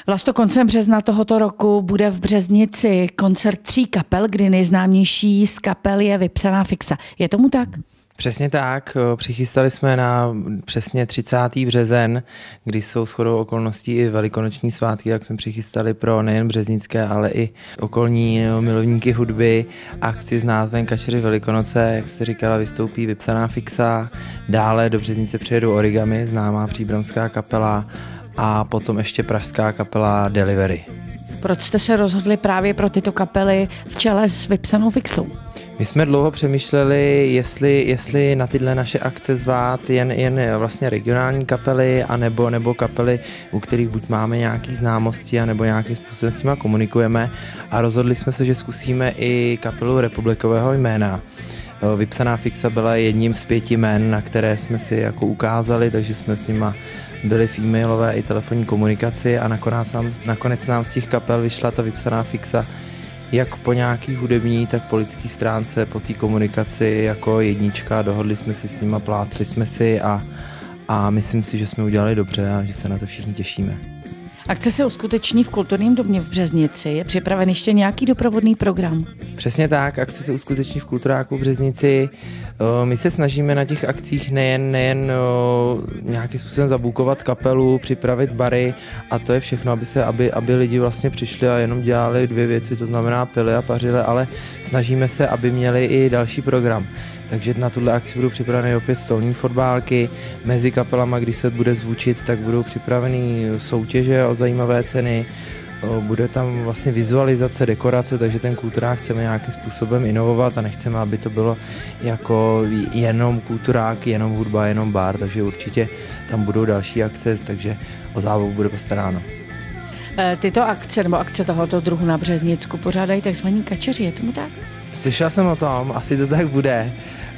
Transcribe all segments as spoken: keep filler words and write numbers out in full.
Vlasto, koncem března tohoto roku bude v Březnici koncert tří kapel, kdy nejznámější z kapel je Vypsaná fixa. Je tomu tak? Přesně tak, přichystali jsme na přesně třicátý březen, kdy jsou shodou okolností i velikonoční svátky, jak jsme přichystali pro nejen březnické, ale i okolní milovníky hudby akci s názvem Kačeři Velikonoce, jak jste říkala, vystoupí Vypsaná fixa, dále do Březnice přijedou Origami, známá příbramská kapela, a potom ještě pražská kapela Delivery. Proč jste se rozhodli právě pro tyto kapely v čele s Vypsanou fixou? My jsme dlouho přemýšleli, jestli, jestli na tyhle naše akce zvát jen, jen vlastně regionální kapely, anebo, nebo kapely, u kterých buď máme nějaké známosti, anebo nějakým způsobem s nimi komunikujeme, a rozhodli jsme se, že zkusíme i kapelu republikového jména. Vypsaná fixa byla jedním z pěti jmén, na které jsme si jako ukázali, takže jsme s nima byli v e-mailové i telefonní komunikaci a nakonec nám, nakonec nám z těch kapel vyšla ta Vypsaná fixa jak po nějaký hudební, tak po lidské stránce, po té komunikaci jako jednička. Dohodli jsme si s nima, plátli jsme si a, a myslím si, že jsme udělali dobře a že se na to všichni těšíme. Akce se uskuteční v Kulturním domě v Březnici. Je připraven ještě nějaký doprovodný program? Přesně tak, akce se uskuteční v Kulturáku v Březnici. My se snažíme na těch akcích nejen, nejen nějakým způsobem zabukovat kapelu, připravit bary, a to je všechno, aby, se, aby, aby lidi vlastně přišli a jenom dělali dvě věci, to znamená pili a pařili, ale snažíme se, aby měli i další program. Takže na tuhle akci budou připraveny opět stolní fotbálky, mezi kapelama, když se bude zvučit, tak budou připraveny soutěže o zajímavé ceny, bude tam vlastně vizualizace, dekorace, takže ten kulturák chceme nějakým způsobem inovovat a nechceme, aby to bylo jako jenom kulturák, jenom hudba, jenom bar, takže určitě tam budou další akce, takže o zábavu bude postaráno. Tyto akce nebo akce tohoto druhu na Březnicku pořádají takzvaní kačeři, je tomu tak? Slyšel jsem o tom, asi to tak bude.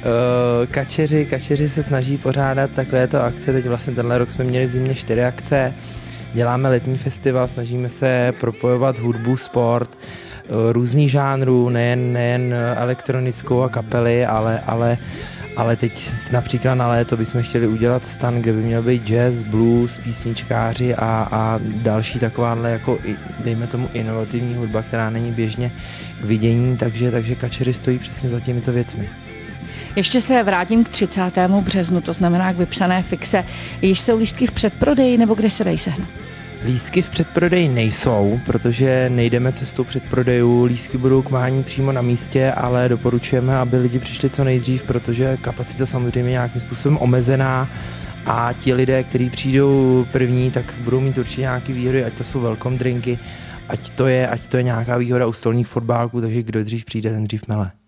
Kačeři, kačeři se snaží pořádat takovéto akce, teď vlastně tenhle rok jsme měli v zimě čtyři akce, děláme letní festival, snažíme se propojovat hudbu, sport, různý žánrů, nejen, nejen elektronickou a kapely, ale, ale, ale teď například na léto bychom chtěli udělat stan, kde by měl být jazz, blues, písničkáři a, a další takováhle, jako dejme tomu inovativní hudba, která není běžně k vidění, takže, takže kačeři stojí přesně za těmito věcmi. Ještě se vrátím k třicátému březnu, to znamená k Vypsané fixe. Již jsou lístky v předprodeji, nebo kde se dají sehnat? Lístky v předprodeji nejsou, protože nejdeme cestou předprodejů. Lístky budou k mání přímo na místě, ale doporučujeme, aby lidi přišli co nejdřív, protože kapacita samozřejmě nějakým způsobem omezená a ti lidé, kteří přijdou první, tak budou mít určitě nějaké výhody, ať to jsou welcome drinky, ať to je, ať to je nějaká výhoda u stolních fotbálků, takže kdo dřív přijde, ten dřív mele.